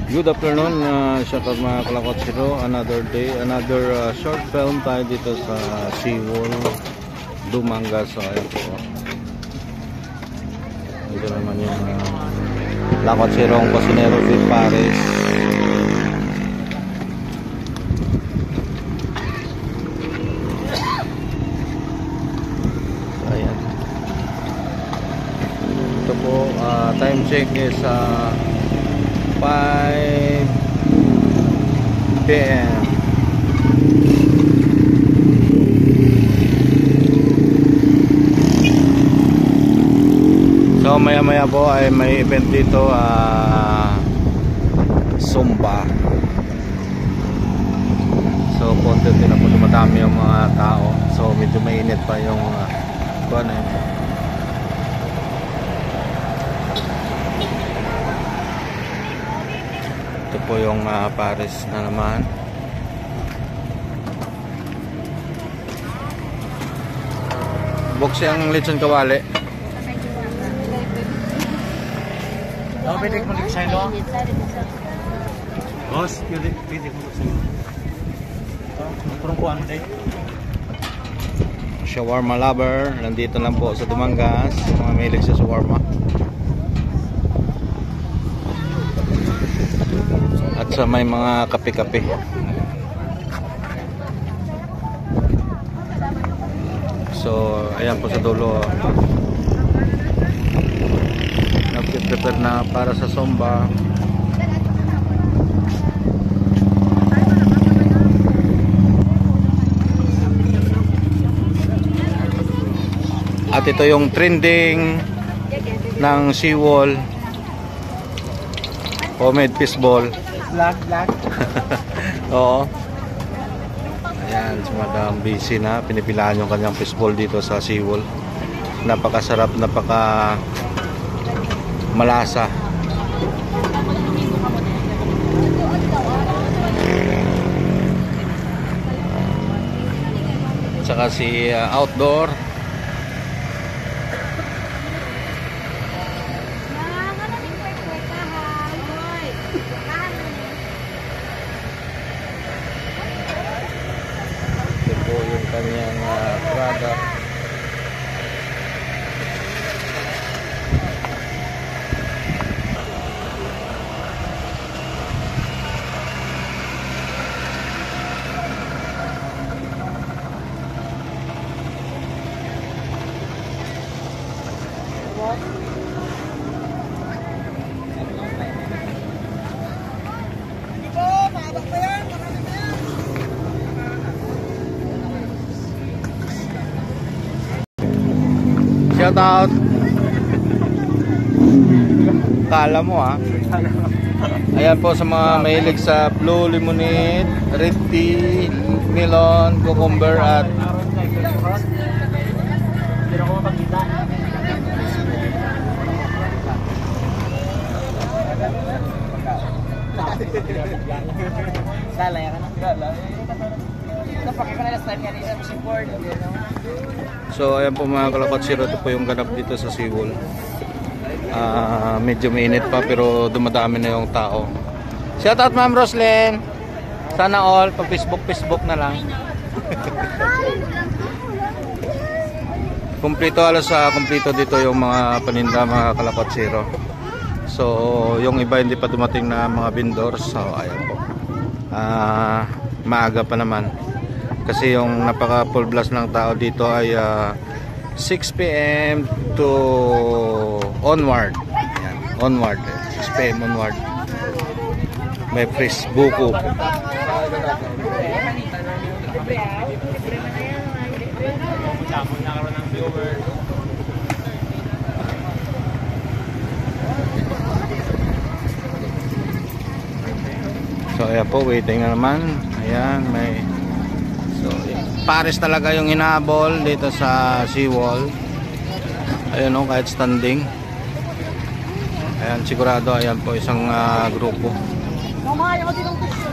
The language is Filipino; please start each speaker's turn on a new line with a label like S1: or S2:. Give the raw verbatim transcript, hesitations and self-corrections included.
S1: Good afternoon, uh, shout out mga kalakotsiro. Another day, another uh, short film tayo dito sa SeaWorld Dumangas. So ayun po, dito naman yung uh, lakotsirong Cocinero with Paris. So ayan, ito po, uh, time check is uh, five p m So maya maya po ay may event dito, uh, Zumba. So konti din na po dumadami yung mga tao. So medyo mainit pa yung uh, kung ano yun. Ito po yung uh, Paris na naman. Box yung lechon kawali.
S2: Oh, pwede ko mag-sign no? Boss, pwede pwede ko mag-sign. Oh, purong kuan day.
S1: Shawarma lover, nandito lang po sa Dumangas, mga mahilig sa shawarma. At sa may mga kape-kape. So ayan po sa dulo, nag-prepare na para sa Zumba. At ito yung trending ng SeaWorld homemade fishball.
S2: Black, black.
S1: Oo. Ayan, si Madam busy na. Pinipilaan yung kanyang fishball dito sa SeaWorld. Napakasarap, napaka malasa. Tsaka si uh, outdoor. Kanyang uh, product. Shout out. Kala mo ah. Ayan po sa mga mahilig sa blue lemonade, red tea, melon, cucumber at
S2: Sala ya kana? Sala. Napakita ka na last time kanina sa board.
S1: So ayan po mga kalakotsiro, ito po yung ganap dito sa SeaWorld. uh, Medyo mainit pa pero dumadami na yung tao. Shout out Ma'am Roslyn. Sana all, pag Facebook Facebook na lang. Kumplito, alas sa uh, kumplito dito yung mga paninda mga kalakotsiro. So yung iba hindi pa dumating na mga vendors. So ayan po, uh, maaga pa naman. Kasi yung napaka full blast ng tao dito ay uh, six p m to onward. Ayan, onward. six p m onward. May fresh buko. So ayan po, waiting na naman. Ayan, may so, Paris talaga yung hinahabol dito sa SeaWorld. Ayun o, kahit standing. Ayan, sigurado, ayan po isang uh, grupo.